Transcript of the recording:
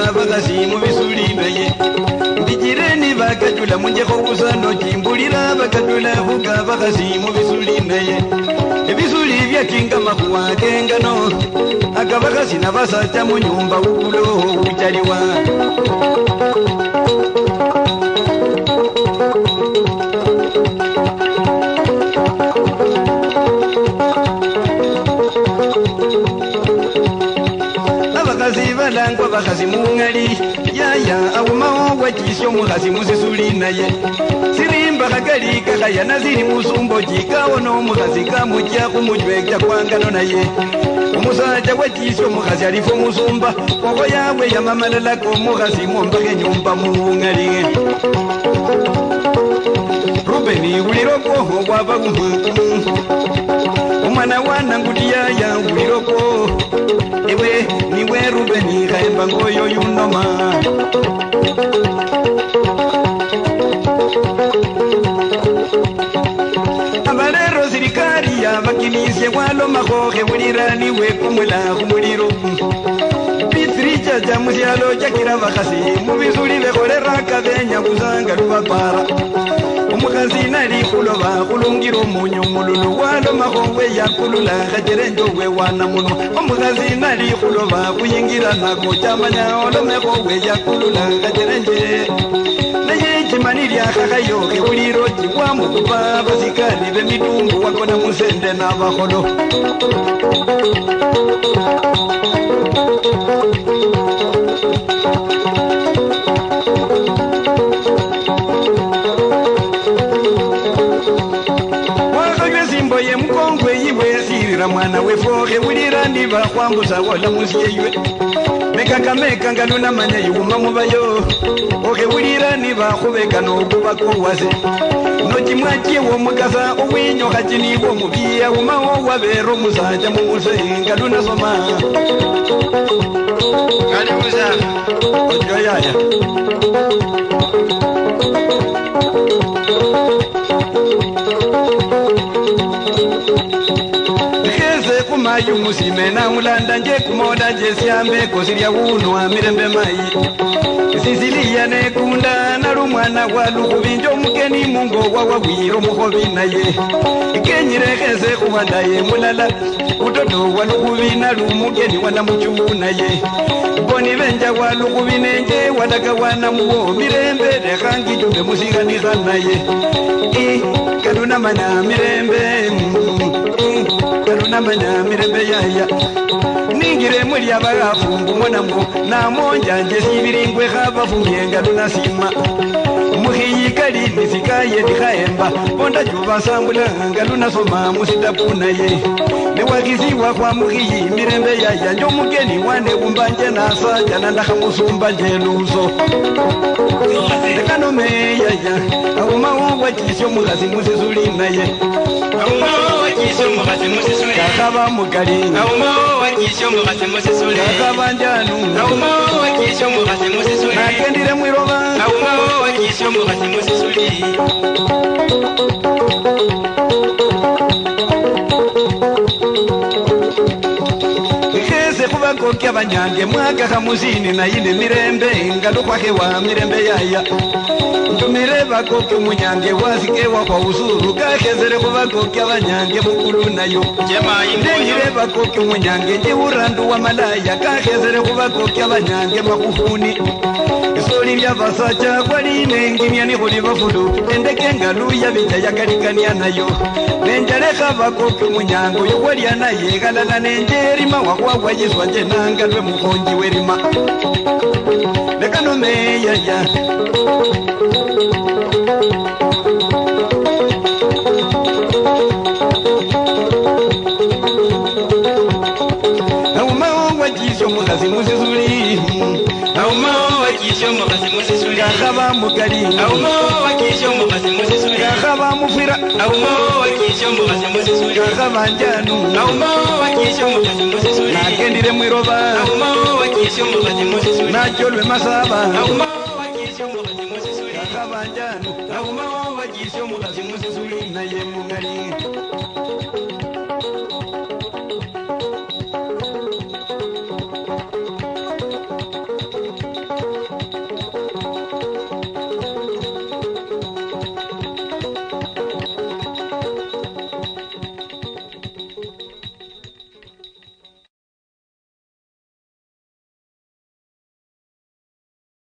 Avakhasi Muvisuli naye Ndijireni bakatula munjeko kusano jimbulira bakatula vuga Avakhasi Muvisuli naye Ebisuli byakinga makuwa kengano Avakhasi nabasacha mu nyumba ukulo uchaliwa Avakhasi balangwa Avakhasi mungali yaya awumawo wajisyo mukhasi Muvisuli naye Sirimba kagali kakaya naziri musumbo jikawo no mukhasi kamujja kumujwekya kwangano naye Umusaja wajisyo mukhasi alifo musumba Koko yawe yamamalako mukhasi mombake nyumba mungali Rubeni uliroko waba Umwana wana ngudi yaya uliroko Ewe niwe Rubeni khaemba ngoyo yunoma Abalero sirikari yabakinisye walo makhoke bulirani wekumula kumuliro Pitricha cha musyalo chakira Avakhasi Muvisuli bekholera kabenya kusanga lubapara Umukhasi nali khuloba khulungiro munyu mululu walo makhowe yakulula khachere njowe wana muno Umukhasi nali khuloba khuyingira nako chamanya olomekhowe yakulula khachere nje Naye chimani lyakhakhayo khebuliro chibwamukupa basikali bemidungu wakona musende nabakholo Ye mukongwe yiwe sirira mwana wefokhe bulira ndiba khwambusa wola musiyeywe Meka ngaluna manya yuma mubayo Okhe bulira niba khubeka nokuba kuwase Nochimwakie womukasa uwinyo khachini womubiya umawo wabero musacha mumuse ngaluna soma Kali musa Ojo yaya Mayu musimena ulanda nje kumoda nje siambe kosirya unwa mirembe mai Sisilia nekunda na rumwana wa lukubinjo mukeni mungo wawawiro mukhobi naye Kenyirekhese khuwandaye mulala utoto wa lukubina lumukeni wana muchu naye Boni benja wa lukubine nje wadaka wana muwo mirembe rekhangi jumbe musiganikha naye Kaluna mana mirembe Kaluna mana mirembe yaya Ningire muli abagafungu mwanambo Namonja nje sibiringwe khabafungie ngaluna sima Mukhiyi kali nisikaye nikhaemba Bonda juba sambula ngaluna soma musitapuna ye Newakisiwa kwa mukhiyi mirembe yaya Njo mugeni wane umbanje nasa Jana ndakha musumba nje luso Nekanome yaya Awumawo wachisyo mukhasi Muvisuli naye Awumawo wachisyo mukhasi Muvisuli Kakhaba mukali Awumawo wachisyo mukhasi Muvisuli Kakhaba njanu Awumawo wachisyo mukhasi Muvisuli Nakendile mwiroba Awumawo wachisyo mukhasi Muvisuli Khese khubakokya banyange mwaka khamusini nayine mirembe ngalukhwakhewa mirembe yaya Ntumire bakokya munyange wasikewa kwa usuru kakhezere khubakokya banyange mukulu nayo Ndenyire bakokya munyange njiurandu wa malaya kakhezere khubakokya banyange makhufuni Isoli lya basacha kwali nengimyani khuli bafulu Endeke ngaluya bija yakalikania nayo Nenjalekha bakokya munyange uyo walya naye galala nenjerima wakhwakwa yiswa nje nangalwe mukhonji werima Nekanome yaya Awumawo wachisyo mukhasi Muvisuli Awumawo wachisyo mukhasi Muvisuli Kakhaba mukali Awumawo wachisyo mukhasi Muvisuli Kakhaba mufira Awumawo wachisyo mukhasi Muvisuli Kakhaba njanu Awumawo wachisyo mukhasi Muvisuli Nakendile mwiroba Awumawo wachisyo mukhasi Muvisuli Nacholwe masaba Awumawo wachisyo mukhasi Muvisuli Kakhaba njanu Awumawo wachisyo mukhasi Muvisuli naye mungali